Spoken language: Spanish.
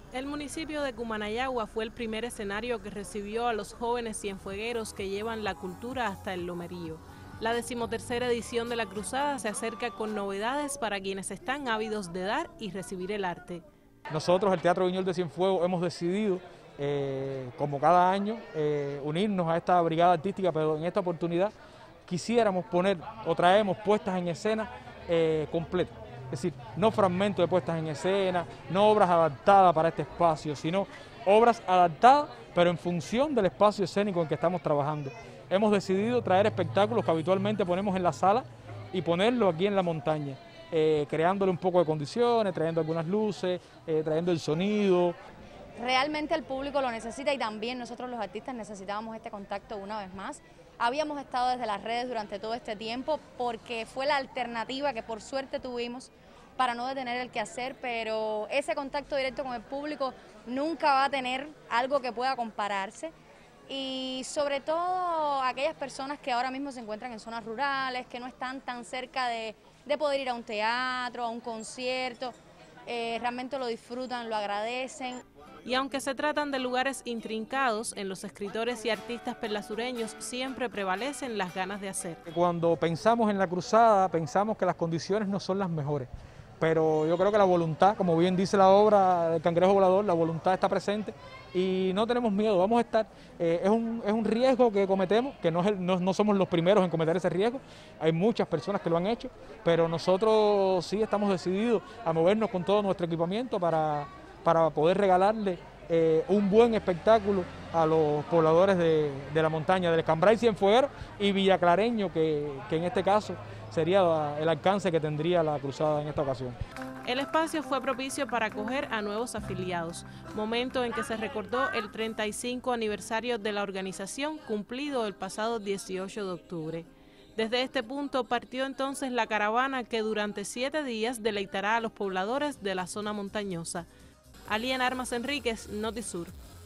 El municipio de Cumanayagua fue el primer escenario que recibió a los jóvenes cienfuegueros que llevan la cultura hasta el Lomerío. La 13ª edición de la cruzada se acerca con novedades para quienes están ávidos de dar y recibir el arte. Nosotros, el Teatro Guiñol de Cienfuegos, hemos decidido, como cada año, unirnos a esta brigada artística, pero en esta oportunidad quisiéramos poner o traemos puestas en escena completas. Es decir, no fragmentos de puestas en escena, no obras adaptadas para este espacio, sino obras adaptadas, pero en función del espacio escénico en que estamos trabajando. Hemos decidido traer espectáculos que habitualmente ponemos en la sala y ponerlo aquí en la montaña, creándole un poco de condiciones, trayendo algunas luces, trayendo el sonido. Realmente el público lo necesita y también nosotros los artistas necesitábamos este contacto una vez más. Habíamos estado desde las redes durante todo este tiempo porque fue la alternativa que por suerte tuvimos para no detener el quehacer, pero ese contacto directo con el público nunca va a tener algo que pueda compararse. Y sobre todo aquellas personas que ahora mismo se encuentran en zonas rurales, que no están tan cerca de poder ir a un teatro, a un concierto, realmente lo disfrutan, lo agradecen. Y aunque se tratan de lugares intrincados, en los escritores y artistas perlasureños siempre prevalecen las ganas de hacer. Cuando pensamos en la cruzada, pensamos que las condiciones no son las mejores, pero yo creo que la voluntad, como bien dice la obra del Cangrejo Volador, la voluntad está presente y no tenemos miedo, vamos a estar. Es un riesgo que cometemos, que no somos los primeros en cometer ese riesgo, hay muchas personas que lo han hecho, pero nosotros sí estamos decididos a movernos con todo nuestro equipamiento para poder regalarle un buen espectáculo a los pobladores de la montaña, del Cambray Cienfueguero y Villaclareño, que en este caso sería el alcance que tendría la cruzada en esta ocasión. El espacio fue propicio para acoger a nuevos afiliados, momento en que se recordó el 35 aniversario de la organización cumplido el pasado 18 de octubre. Desde este punto partió entonces la caravana que durante 7 días deleitará a los pobladores de la zona montañosa. Aliena Armas Enríquez, Notisur.